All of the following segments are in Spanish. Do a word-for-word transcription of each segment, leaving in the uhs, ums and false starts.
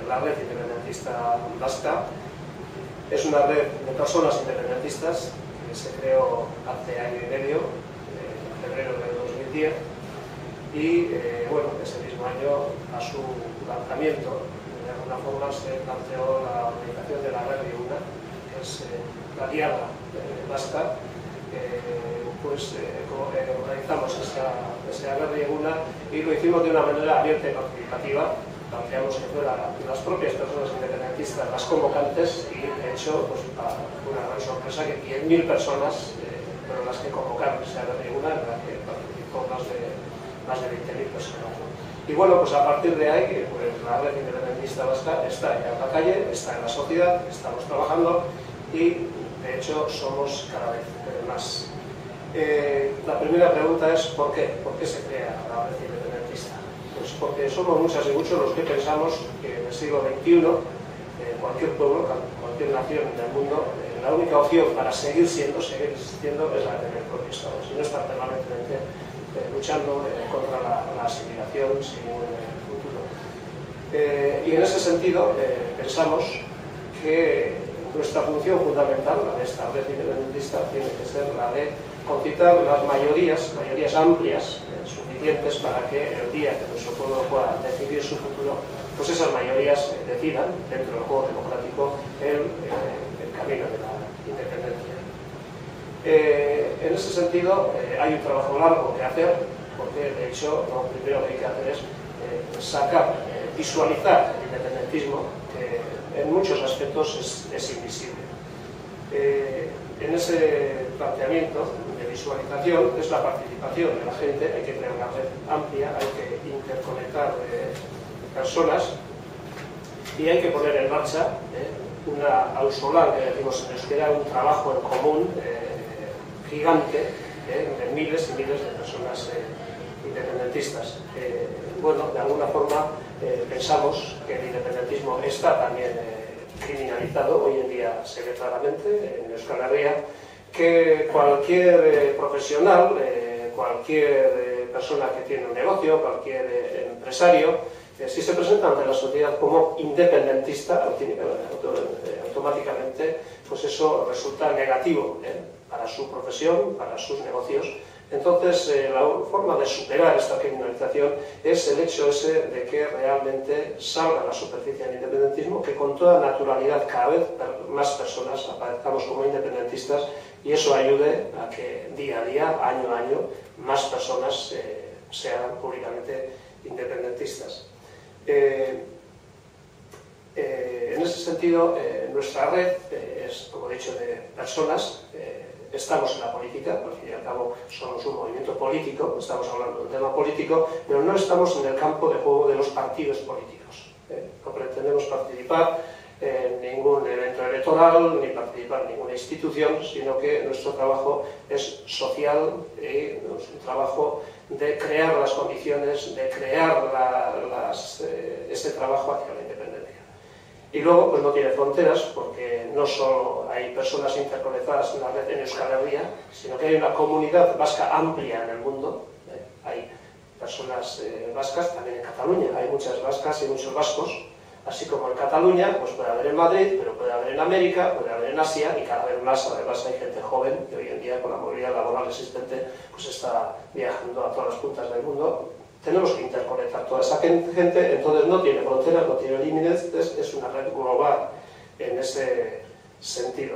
la red independentista vasca. Es una red de personas independentistas que se creó hace año y medio, en febrero de dos mil diez, y eh, bueno, ese mismo año, a su lanzamiento, de alguna forma se planteó la organización de la red de UNA, que es eh, la diada eh, vasca. Eh, pues eh, como, eh, organizamos esa, esa red de UNA y lo hicimos de una manera abierta y participativa. Planteamos que fueran las propias personas independentistas las convocantes y, de hecho, pues, una gran sorpresa que diez mil personas eh, fueron las que convocaron esa red de UNA, en la que participó más de, más de veinte mil personas. Y bueno, pues a partir de ahí, pues, la red independentista vasca está ya en la calle, está en la sociedad, estamos trabajando y, de hecho, somos cada vez más. Eh, la primera pregunta es ¿por qué? ¿Por qué se crea la red independentista? Pues porque somos muchas y muchos los que pensamos que en el siglo veintiuno, eh, cualquier pueblo, cualquier nación del mundo, eh, la única opción para seguir siendo, seguir existiendo, es la de tener el propio Estado, si no estar permanentemente eh, luchando eh, contra la, la asimilación sin ningún eh, futuro. Eh, y en ese sentido, eh, pensamos que nuestra función fundamental, la de esta red independentista, tiene que ser la de concitar las mayorías, mayorías amplias, eh, suficientes para que el día que nuestro pueblo pueda decidir su futuro, pues esas mayorías eh, decidan, dentro del juego democrático, el, eh, el camino de la independencia. Eh, en ese sentido, eh, hay un trabajo largo que hacer, porque de hecho lo primero que hay que hacer es eh, sacar, eh, visualizar el independentismo, que en muchos aspectos es, es invisible. Eh, en ese planteamiento de visualización es la participación de la gente, hay que crear una red amplia, hay que interconectar eh, personas y hay que poner en marcha eh, una ausolar, que decimos en euskera, un trabajo en común eh, gigante eh, de miles y miles de personas eh, independentistas. Eh, bueno, de alguna forma eh, pensamos que el independentismo está también eh, criminalizado, hoy en día se ve claramente en Euskal Herria, que cualquier eh, profesional, eh, cualquier eh, persona que tiene un negocio, cualquier eh, empresario, eh, si se presenta ante la sociedad como independentista, automáticamente pues eso resulta negativo eh, para su profesión, para sus negocios. Entonces, eh, la forma de superar esta criminalización es el hecho ese de que realmente salga a la superficie del independentismo, que con toda naturalidad cada vez más personas aparezcamos como independentistas y eso ayude a que día a día, año a año, más personas eh, sean públicamente independentistas. Eh, eh, en ese sentido, eh, nuestra red eh, es, como he dicho, de personas. Eh, Estamos en la política, al fin y al cabo somos un movimiento político, estamos hablando del tema político, pero no estamos en el campo de juego de los partidos políticos. ¿eh? No pretendemos participar en ningún evento electoral, ni participar en ninguna institución, sino que nuestro trabajo es social y es un trabajo de crear las condiciones, de crear la, las, eh, ese trabajo hacia la independencia. Y luego, pues no tiene fronteras, porque no solo hay personas interconectadas en la red en Euskal Herria, sino que hay una comunidad vasca amplia en el mundo. ¿eh? Hay personas eh, vascas también en Cataluña, hay muchas vascas y muchos vascos, así como en Cataluña, pues puede haber en Madrid, pero puede haber en América, puede haber en Asia, y cada vez más, además hay gente joven, que hoy en día con la movilidad laboral existente, pues está viajando a todas las puntas del mundo. Tenemos que interconectar toda esa gente, entonces no tiene fronteras, no tiene límites, es una red global en ese sentido.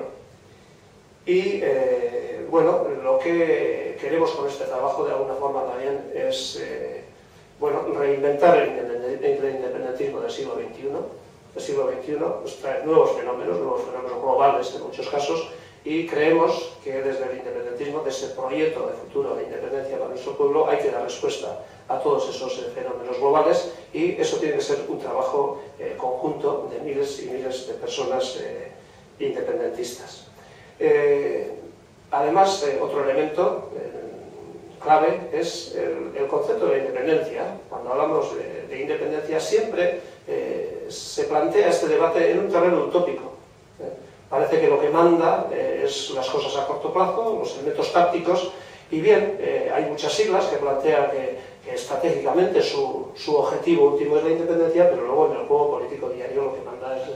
Y eh, bueno, lo que queremos con este trabajo de alguna forma también es eh, bueno, reinventar el independentismo del siglo veintiuno. El siglo veintiuno pues, trae nuevos fenómenos, nuevos fenómenos globales en muchos casos, y creemos que desde el independentismo, de ese proyecto de futuro de independencia para nuestro pueblo, hay que dar respuesta a todos esos eh, fenómenos globales, y eso tiene que ser un trabajo eh, conjunto de miles y miles de personas eh, independentistas. Eh, además, eh, otro elemento eh, clave es el, el concepto de la independencia. Cuando hablamos de, de independencia siempre eh, se plantea este debate en un terreno utópico. ¿eh? Parece que lo que manda eh, es las cosas a corto plazo, los elementos tácticos, y bien, eh, hay muchas siglas que plantean que, que estratégicamente su, su objetivo último es la independencia, pero luego en el juego político diario lo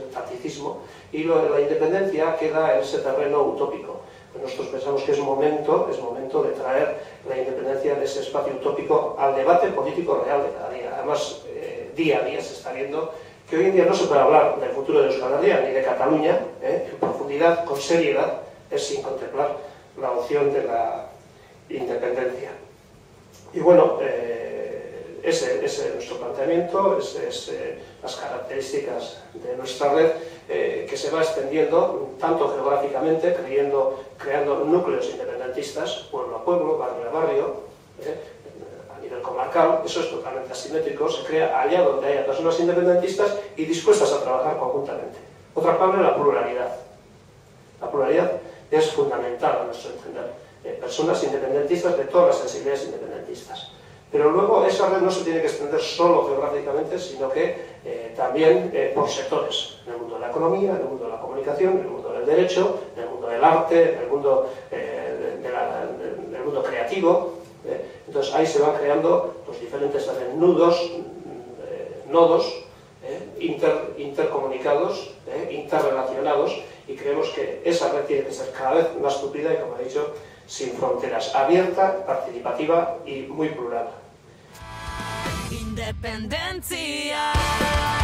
el tacticismo, y lo de la independencia queda en ese terreno utópico. Nosotros pensamos que es momento, es momento de traer la independencia de ese espacio utópico al debate político real de cada día. Además, eh, día a día se está viendo que hoy en día no se puede hablar del futuro de Euskal Herria ni de Cataluña eh, en profundidad, con seriedad, es sin contemplar la opción de la independencia. Y bueno, eh, ese, ese es nuestro planteamiento, ese es eh, las características de nuestra red, eh, que se va extendiendo tanto geográficamente, creyendo, creando núcleos independentistas, pueblo a pueblo, barrio a barrio, eh, a nivel comarcal. Eso es totalmente asimétrico, se crea allá donde haya personas independentistas y dispuestas a trabajar conjuntamente. Otra clave, la pluralidad. La pluralidad es fundamental a nuestro entender. Eh, personas independentistas de todas las sensibilidades independentistas. Pero luego esa red no se tiene que extender solo geográficamente, sino que eh, también eh, por sectores, en el mundo de la economía, en el mundo de la comunicación, en el mundo del derecho, en el mundo del arte, en el mundo, eh, de la, en el mundo creativo. Eh. Entonces ahí se van creando los diferentes también nudos, eh, nodos, eh, inter, intercomunicados, eh, interrelacionados, y creemos que esa red tiene que ser cada vez más tupida y, como he dicho, sin fronteras, abierta, participativa y muy plural. Independencia.